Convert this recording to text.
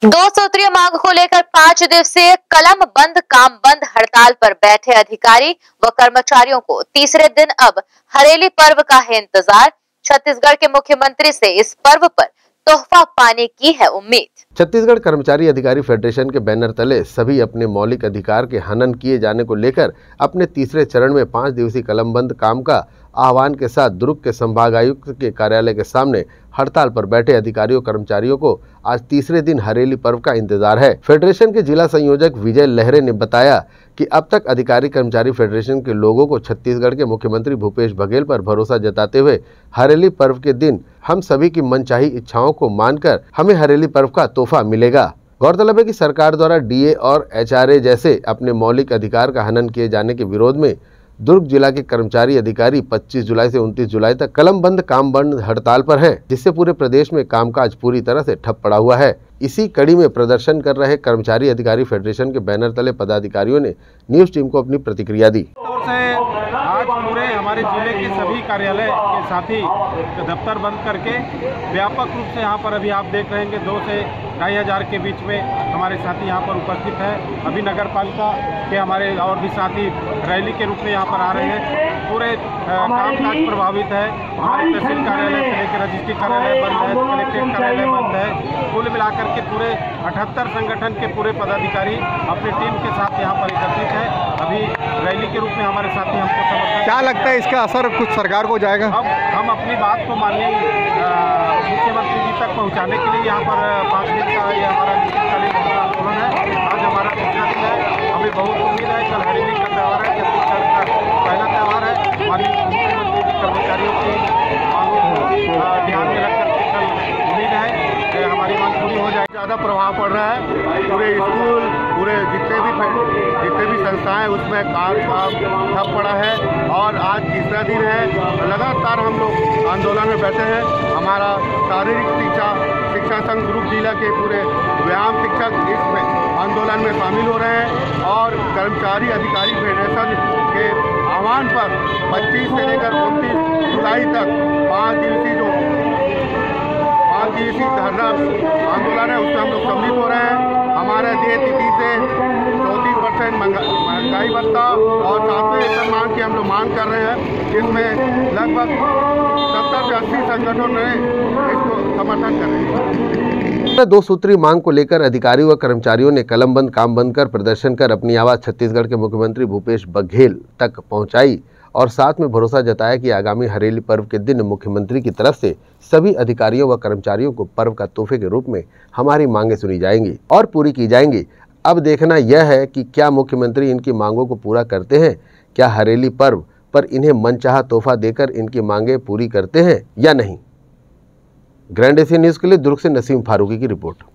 दो सूत्रीय मांग को लेकर 5 दिवसीय कलम बंद काम बंद हड़ताल पर बैठे अधिकारी व कर्मचारियों को तीसरे दिन अब हरेली पर्व का है इंतजार। छत्तीसगढ़ के मुख्यमंत्री से इस पर्व पर तोहफा पाने की है उम्मीद। छत्तीसगढ़ कर्मचारी अधिकारी फेडरेशन के बैनर तले सभी अपने मौलिक अधिकार के हनन किए जाने को लेकर अपने तीसरे चरण में 5 दिवसीय कलमबंद काम का आह्वान के साथ दुर्ग के संभागायुक्त के कार्यालय के सामने हड़ताल पर बैठे अधिकारियों कर्मचारियों को आज तीसरे दिन हरेली पर्व का इंतजार है। फेडरेशन के जिला संयोजक विजय लहरे ने बताया कि अब तक अधिकारी कर्मचारी फेडरेशन के लोगों को छत्तीसगढ़ के मुख्यमंत्री भूपेश बघेल पर भरोसा जताते हुए हरेली पर्व के दिन हम सभी की मनचाही इच्छाओं को मानकर हमें हरेली पर्व का तोहफा मिलेगा। गौरतलब है कि सरकार द्वारा डीए और एचआरए जैसे अपने मौलिक अधिकार का हनन किए जाने के विरोध में दुर्ग जिला के कर्मचारी अधिकारी 25 जुलाई से 29 जुलाई तक कलम बंद काम बंद हड़ताल पर हैं, जिससे पूरे प्रदेश में कामकाज पूरी तरह से ठप पड़ा हुआ है। इसी कड़ी में प्रदर्शन कर रहे कर्मचारी अधिकारी फेडरेशन के बैनर तले पदाधिकारियों ने न्यूज टीम को अपनी प्रतिक्रिया दी। आज पूरे हमारे जिले के सभी कार्यालय के साथी दफ्तर बंद करके व्यापक रूप से यहाँ पर अभी आप देख रहे हैं 2 से 2,500 के बीच में हमारे साथी यहाँ पर उपस्थित है। अभी नगर पालिका के हमारे और भी साथी रैली के रूप में यहाँ पर आ रहे हैं। पूरे कामकाज प्रभावित है। हमारे तहसील कार्यालय से लेकर रजिस्ट्री कार्यालय बंद है, कलेक्ट्रेट कार्यालय बंद है। कुल मिलाकर के पूरे 78 संगठन के पूरे पदाधिकारी अपनी टीम के साथ यहाँ पर एकत्रित है। अभी रैली के रूप में हमारे साथी हमको समर्थन। क्या लगता है इसका असर कुछ सरकार को जाएगा? अब हम अपनी बात को माननीय मुख्यमंत्री जी तक पहुँचाने के लिए यहाँ पर 5 दिन का ये हमारा अनिश्चितकालीन आंदोलन है। आज हमारा तीसरा दिन है। हमें बहुत उम्मीद है कल हरेली का त्यौहार है, छत्तीसगढ़ का पहला त्यौहार है। माननीय मुख्यमंत्री जी कर्मचारियों की मांगों को ध्यान में रखकर के कल उम्मीद है कि हमारी मांग पूरी हो जाए। ज़्यादा प्रभाव पड़ रहा है। पूरे स्कूल, पूरे जितने भी संस्थाएं उसमें काम ठप पड़ा है और आज तीसरा दिन है। लगातार हम लोग आंदोलन में बैठे हैं। हमारा शारीरिक शिक्षा संघ दुर्ग जिला के पूरे व्यायाम शिक्षक इस आंदोलन में शामिल हो रहे हैं और कर्मचारी अधिकारी फेडरेशन के आह्वान पर 25 से लेकर 29 जुलाई तक 5 दिवसीय धरना आंदोलन है, उसमें हम लोग सम्मिलित हो रहे हैं। हमारे देय तिथि से 34% महंगाई भत्ता और 7वें वेतन मांग की हम लोग मांग कर रहे हैं, जिसमें लगभग 70 से 80 संगठनों ने इसको समर्थन कर रहे हैं। 2 सूत्री मांग को लेकर अधिकारियों व कर्मचारियों ने कलम बंद काम बंद कर प्रदर्शन कर अपनी आवाज छत्तीसगढ़ के मुख्यमंत्री भूपेश बघेल तक पहुंचाई और साथ में भरोसा जताया कि आगामी हरेली पर्व के दिन मुख्यमंत्री की तरफ से सभी अधिकारियों व कर्मचारियों को पर्व का तोहफे के रूप में हमारी मांगें सुनी जाएंगी और पूरी की जाएंगी। अब देखना यह है कि क्या मुख्यमंत्री इनकी मांगों को पूरा करते हैं, क्या हरेली पर्व पर इन्हें मनचाहा तोहफा देकर इनकी मांगें पूरी करते हैं या नहीं। ग्रैंड एशिया न्यूज़ के लिए दुर्ग से नसीम फारूकी की रिपोर्ट।